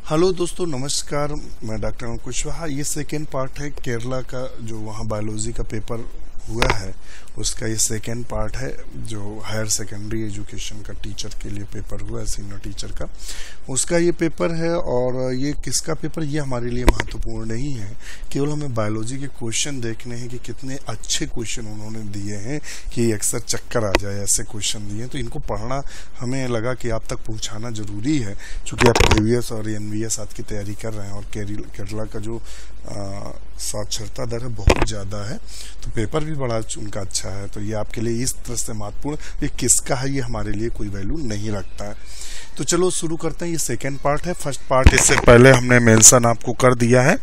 Hello दोस्तों, नमस्कार। मैं डॉक्टर कुशवाहा। ये सेकेंड पार्ट है केरला का, जो वहाँ बायोलॉजी का पेपर हुआ है उसका ये सेकेंड पार्ट है, जो हायर सेकेंडरी एजुकेशन का टीचर के लिए पेपर हुआ है, सीनियर टीचर का, उसका ये पेपर है। और ये किसका पेपर, ये हमारे लिए महत्वपूर्ण नहीं है, केवल हमें बायोलॉजी के क्वेश्चन देखने हैं कि कितने अच्छे क्वेश्चन उन्होंने दिए हैं कि अक्सर चक्कर आ जाए, ऐसे क्वेश्चन दिए हैं। तो इनको पढ़ना हमें लगा कि आप तक पहुँचाना जरूरी है, क्योंकि आप KVS और NVS आज की तैयारी कर रहे हैं और केरला का जो साक्षरता दर है बहुत ज़्यादा है, तो पेपर भी बड़ा उनका अच्छा है। तो ये आपके लिए इस तरह से महत्वपूर्ण, ये किसका है ये हमारे लिए कोई वैल्यू नहीं रखता है। तो चलो शुरू करते हैं। ये सेकेंड पार्ट है। फर्स्ट पार्ट इससे पहले हमने मेंशन आपको कर दिया है।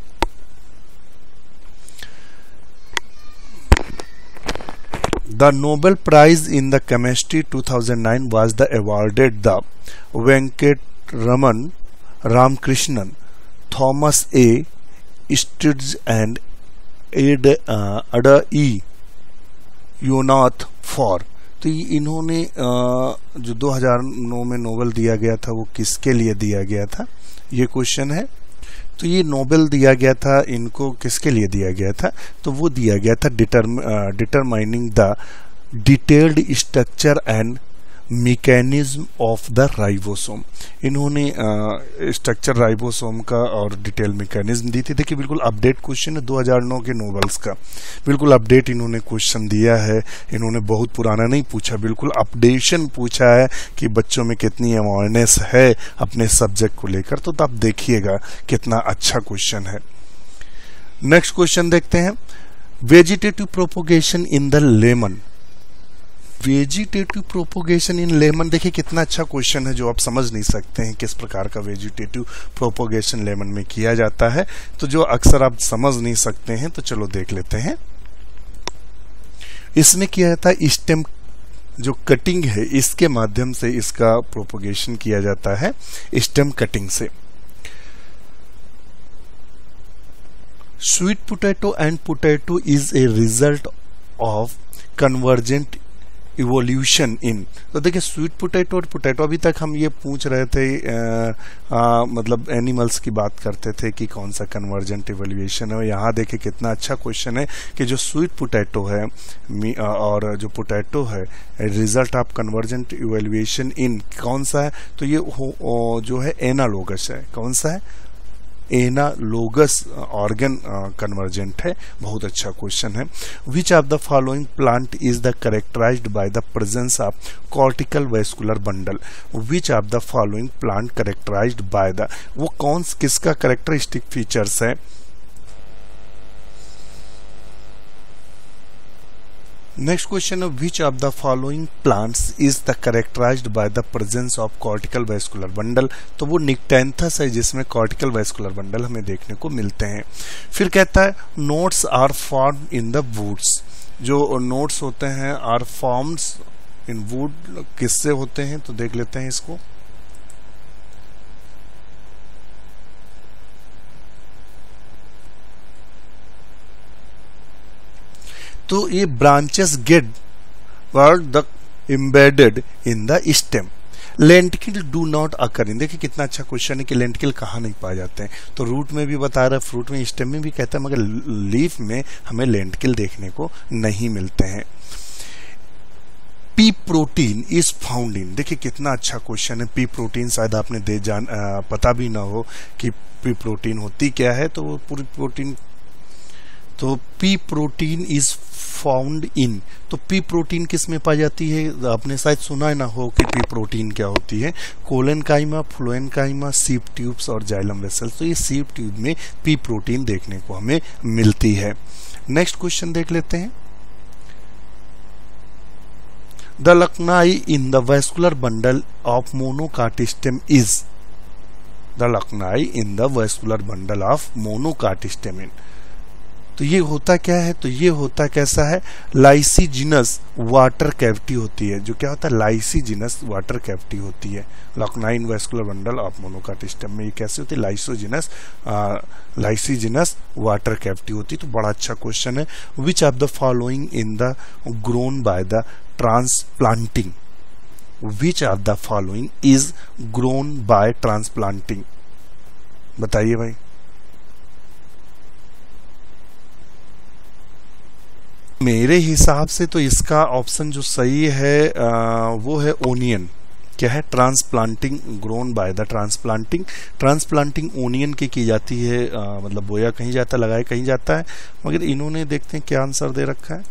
The Nobel Prize in the Chemistry 2009 was awarded the Venkataraman Ramakrishnan, Thomas A. Sturridge and Ada E. Yonath for. तो इन्होंने जो 2009 में नोबेल दिया गया था वो किसके लिए दिया गया था, ये क्वेश्चन है। तो ये नोबेल दिया गया था, इनको किसके लिए दिया गया था, तो वो दिया गया था determining the detailed structure and mechanism of the ribosome. इन्होंने स्ट्रक्चर राइबोसोम का और डिटेल मैकेनिज्म दी थी। देखिए बिल्कुल अपडेट क्वेश्चन है 2009 के नोबेल्स का, बिल्कुल अपडेट इन्होंने क्वेश्चन दिया है। इन्होंने बहुत पुराना नहीं पूछा, बिल्कुल अपडेशन पूछा है कि बच्चों में कितनी अवेयरनेस है अपने सब्जेक्ट को लेकर। तो आप देखिएगा कितना अच्छा क्वेश्चन है। नेक्स्ट क्वेश्चन देखते हैं। Vegetative propagation in the lemon. Vegetative propagation in lemon, देखिए कितना अच्छा क्वेश्चन है, जो आप समझ नहीं सकते हैं किस प्रकार का वेजिटेटिव प्रोपोगेशन लेमन में किया जाता है। तो जो अक्सर आप समझ नहीं सकते हैं, तो चलो देख लेते हैं। इसमें किया जाता है स्टेम, जो कटिंग है इसके माध्यम से इसका प्रोपोगेशन किया जाता है, स्टेम कटिंग से। Sweet potato and potato is a result of convergent evolution in. तो देखिए स्वीट पोटैटो और पोटैटो, अभी तक हम ये पूछ रहे थे मतलब एनिमल्स की बात करते थे कि कौन सा कन्वर्जेंट इवोल्यूशन है। यहाँ देखिए कितना अच्छा क्वेश्चन है कि जो स्वीट पोटैटो है और जो पोटैटो है result of convergent evolution in कौन सा है, तो ये जो है एनालोगस है। कौन सा है? एनालोगस ऑर्गन कन्वर्जेंट है। बहुत अच्छा क्वेश्चन है। Which of the following plant is the characterized by the presence of cortical vascular bundle. Which of the following plant characterized by the, वो कौन किसका कैरेक्टरिस्टिक फीचर्स है। नेक्स्ट क्वेश्चन है which of the following plants is the characterized by the presence of cortical vascular bundle. तो वो निक्टेंथस है जिसमें cortical vascular bundle हमें देखने को मिलते हैं। फिर कहता है knots are form in the woods. जो नोट्स होते हैं आर फॉर्म्स इन वुड, किससे होते हैं, तो देख लेते हैं इसको। तो ये branches get were the embedded in the stem. Lenticel do not occur in. देखिए कितना अच्छा क्वेश्चन है कि लेंटिकल कहाँ नहीं पाए जाते हैं। तो रूट में भी बता रहा है, फ्रूट में, स्टेम में भी कहता है, मगर लीफ में हमें लेंटिकल देखने को नहीं मिलते हैं। P protein is found in. देखिए कितना अच्छा क्वेश्चन है। पी प्रोटीन शायद आपने पता भी ना हो कि पी प्रोटीन होती क्या है। तो वो पूरी प्रोटीन, तो P protein is found in. तो पी प्रोटीन किस में पाई जाती है, आपने शायद सुना ना हो कि पी प्रोटीन क्या होती है। कोलेनकाइमा, फ्लोएनकाइमा, सीप ट्यूब्स और जाइलम वेसल्स। तो ये सीप ट्यूब में पी प्रोटीन देखने को हमें मिलती है। नेक्स्ट क्वेश्चन देख लेते हैं। The lacunae in the vascular bundle of monocot stem is. The lacunae in the vascular bundle of monocot stem in. तो ये होता क्या है, तो ये होता कैसा है, लाइसिजिनस वाटर कैविटी होती है। जो क्या होता है, लाइसिजिनस वाटर कैविटी होती है। Lacunae in vascular bundle of monocot stem में ये कैसे होती है, लाइसिजिनस वाटर कैविटी होती है। तो बड़ा अच्छा क्वेश्चन है। Which of the following in the grown by the transplanting. which of the following is grown by transplanting? बताइए भाई। मेरे हिसाब से तो इसका ऑप्शन जो सही है वो है ओनियन। क्या है? Transplanting grown by the transplanting onion की जाती है, मतलब बोया कहीं जाता है, लगाया कहीं जाता है। मगर इन्होंने देखते हैं क्या आंसर दे रखा है।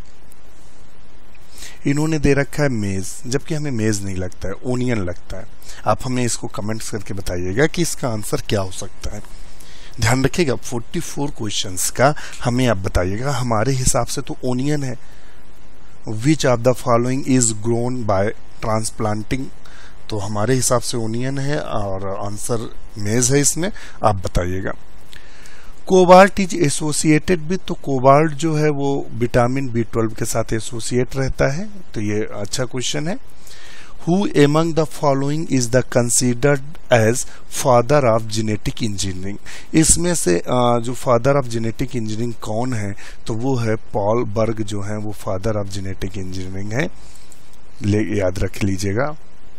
इन्होंने दे रखा है मेज, जबकि हमें मेज नहीं लगता है, ओनियन लगता है। आप हमें इसको कमेंट्स करके बताइएगा कि इसका आंसर क्या हो सकता है। ध्यान रखिएगा 44 क्वेश्चंस का हमें आप बताइएगा। हमारे हिसाब से तो ओनियन है। Which of the following is grown by transplanting, तो हमारे हिसाब से ओनियन है और आंसर मेज है इसमें। आप बताइएगा। कोबाल्ट इज एसोसिएटेड विद, तो कोबाल्ट जो है वो विटामिन B12 के साथ एसोसिएट रहता है, तो ये अच्छा क्वेश्चन है। Who among the following is the considered as father of genetic engineering? इसमें से जो फादर ऑफ जेनेटिक इंजीनियरिंग कौन है, तो वो है पॉल बर्ग, जो है वो फादर ऑफ जेनेटिक इंजीनियरिंग है। याद रख लीजिएगा।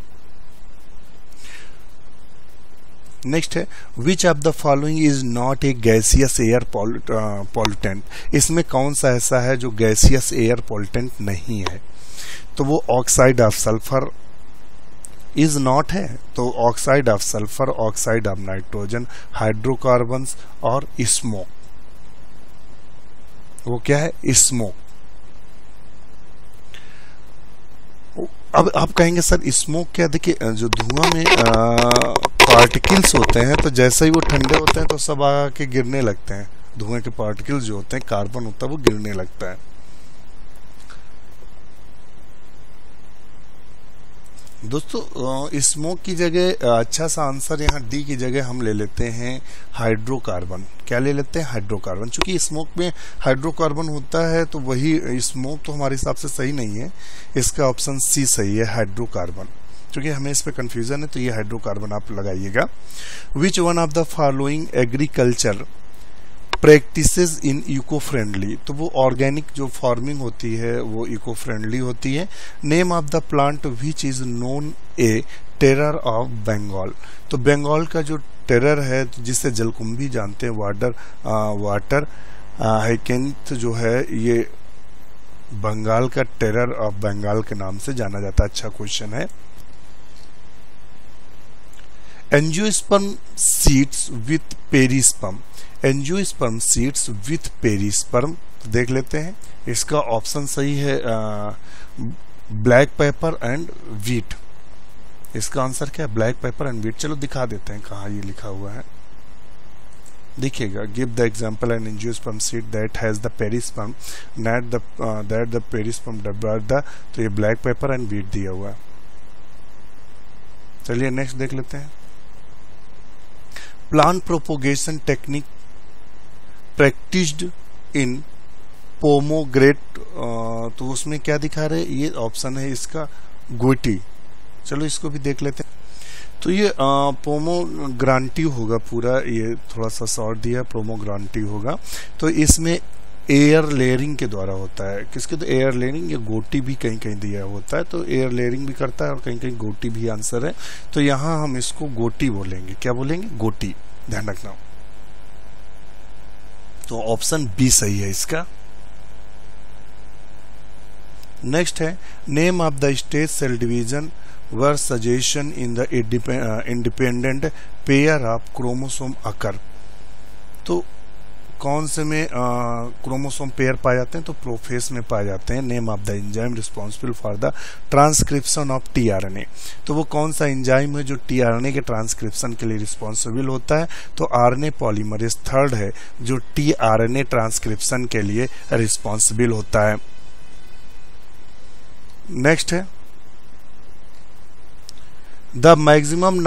नेक्स्ट है which of the following is not a gaseous air pollutant, इसमें कौन सा ऐसा है जो गैसियस एयर पॉल्यूटेंट नहीं है, तो वो oxide of sulphur is not है, तो oxide of sulphur, oxide of nitrogen, hydrocarbons और स्मोक। वो क्या है? स्मोक। अब आप कहेंगे सर स्मोक क्या? देखिए जो धुआं में पार्टिकल्स होते हैं, तो जैसे ही वो ठंडे होते हैं तो सब आके गिरने लगते हैं। धुएं के पार्टिकल्स जो होते हैं, कार्बन होता है, वो गिरने लगता है। दोस्तों स्मोक की जगह अच्छा सा आंसर यहाँ डी की जगह हम ले लेते हैं हाइड्रोकार्बन। क्या ले लेते हैं? हाइड्रोकार्बन। चूंकि स्मोक में हाइड्रोकार्बन होता है तो वही स्मोक तो हमारे हिसाब से सही नहीं है। इसका ऑप्शन सी सही है, हाइड्रोकार्बन। क्योंकि हमें इस पे कंफ्यूजन है तो ये हाइड्रोकार्बन आप लगाइएगा। Which one of the following agriculture practices in eco friendly, तो वो ऑर्गेनिक जो फार्मिंग होती है वो इको फ्रेंडली होती है। Name of the plant which is known a terror of Bengal, तो बंगाल का जो टेरर है जिसे जलकुंभी जानते हैं, वाटर हाइकेंथ जो है, ये बंगाल का टेरर ऑफ बंगाल के नाम से जाना जाता है। अच्छा क्वेश्चन है। Angiosperm seeds with perisperm, angiosperm seeds with perisperm, तो देख लेते हैं। इसका ऑप्शन सही है ब्लैक पेपर एंड वीट। इसका आंसर क्या है? Black pepper and wheat. चलो दिखा देते हैं कहाँ ये लिखा हुआ है। देखिएगा, give the example an angiosperm seed that has the perisperm that the perisperm the, तो ये ब्लैक पेपर एंड वीट दिया हुआ है। चलिए नेक्स्ट देख लेते हैं। Plant propagation technique practised in pomegranate, तो उसमें क्या दिखा रहे हैं? ये ऑप्शन है इसका गोटी। चलो इसको भी देख लेते हैं। तो ये पोमोग्रांटी होगा पूरा, ये थोड़ा सा शॉर्ट दिया, पोमोग्रांटी होगा। तो इसमें एयर लेयरिंग के द्वारा होता है। किसके? तो एयर लेयरिंग, या गोटी भी कहीं कहीं दिया होता है, तो एयर लेयरिंग भी करता है और कहीं कहीं गोटी भी आंसर है। तो यहाँ हम इसको गोटी बोलेंगे। क्या बोलेंगे? गोटी। ध्यान रखना। तो ऑप्शन बी सही है इसका। नेक्स्ट है name of the stage cell division where suggestion in the independent pair of chromosome occur, तो कौन से में क्रोमोसोम पेयर पाए जाते हैं? तो प्रोफेस में पाए जाते हैं। Name of the enzyme responsible for the transcription of tRNA, तो वो कौन सा एंजाइम है जो टीआरएनए के ट्रांसक्रिप्शन के लिए रिस्पॉन्सिबल होता है? तो आरएनए पॉलीमरेज थर्ड है जो टीआरएनए ट्रांसक्रिप्शन के लिए रिस्पॉन्सिबल होता है। नेक्स्ट है the maximum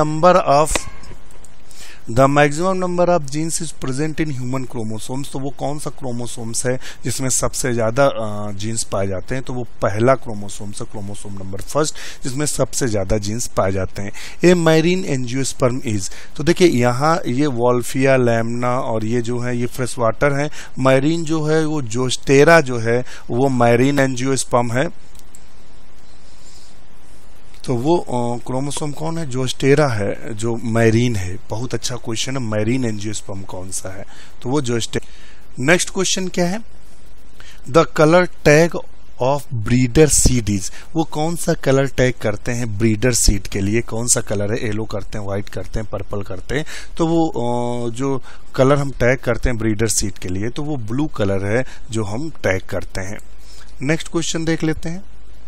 number of genes is present in human chromosomes, तो वो कौन सा क्रोमोसोम्स है जिसमें सबसे ज्यादा जीन्स पाए जाते हैं? तो वो पहला क्रोमोसोम्स है, क्रोमोसोम नंबर फर्स्ट, जिसमें सबसे ज्यादा जीन्स पाए जाते हैं। ए मैरीन एंजियोस्पर्म इज, तो देखिए यहाँ ये वॉल्फिया, लैम्ना और ये जो है ये फ्रेश वाटर है। मैरीन जो है वो जोस्टेरा जो है वो मैरीन एंजियोस्पर्म है। तो वो क्रोमोसोम कौन है? जोस्टेरा है, जो मैरीन है। बहुत अच्छा क्वेश्चन है, मैरीन एंजियोस्पर्म कौन सा है? तो वो जोस्टेरा। नेक्स्ट क्वेश्चन क्या है? The colour tag of breeder seed is, वो कौन सा कलर टैग करते हैं ब्रीडर सीड के लिए? कौन सा कलर है? येलो करते हैं, व्हाइट करते हैं, पर्पल करते हैं। तो वो जो कलर हम टैग करते हैं ब्रीडर सीड के लिए, तो वो ब्लू कलर है जो हम टैग करते हैं। नेक्स्ट क्वेश्चन देख लेते हैं।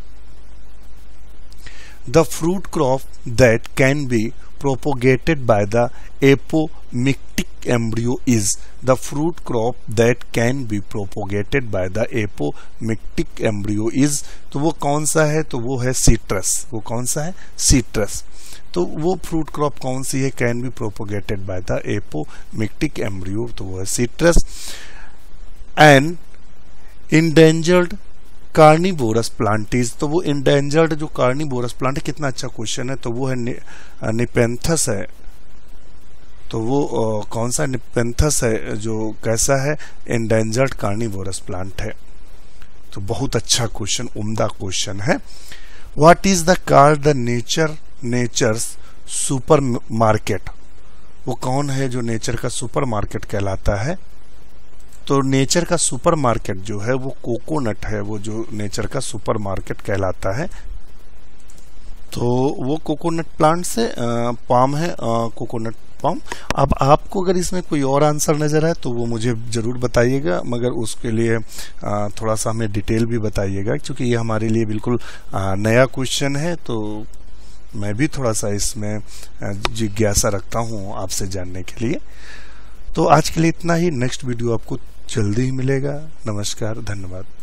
The fruit crop that can be propagated by the apomictic embryo is, the fruit crop that can be propagated by the apomictic embryo is, तो वो कौन सा है? तो वो है सिट्रस। वो कौन सा है? सिट्रस। तो वो फ्रूट क्रॉप कौन सी है? Can be propagated by the apomictic embryo, तो वो है citrus. And endangered carnivorous plant is, तो वो इंडेंजर्ड जो कार्निवोरस प्लांट है, कितना अच्छा क्वेश्चन है, तो वो है निपेंथस है। तो वो कौन सा निपेंथस है जो कैसा है? इंडेंजर्ड कार्निवोरस प्लांट है। तो बहुत अच्छा क्वेश्चन, उम्दा क्वेश्चन है। What is the called the nature's supermarket, वो कौन है जो नेचर का सुपर मार्केट कहलाता है? तो नेचर का सुपर मार्केट जो है वो कोकोनट है, वो जो नेचर का सुपर मार्केट कहलाता है। तो वो कोकोनट प्लांट से पाम है, कोकोनट पाम। अब आपको अगर इसमें कोई और आंसर नजर आए तो वो मुझे जरूर बताइएगा, मगर उसके लिए थोड़ा सा हमें डिटेल भी बताइएगा, क्योंकि ये हमारे लिए बिल्कुल नया क्वेश्चन है। तो मैं भी थोड़ा सा इसमें जिज्ञासा रखता हूँ आपसे जानने के लिए। तो आज के लिए इतना ही। नेक्स्ट वीडियो आपको जल्दी ही मिलेगा। नमस्कार, धन्यवाद।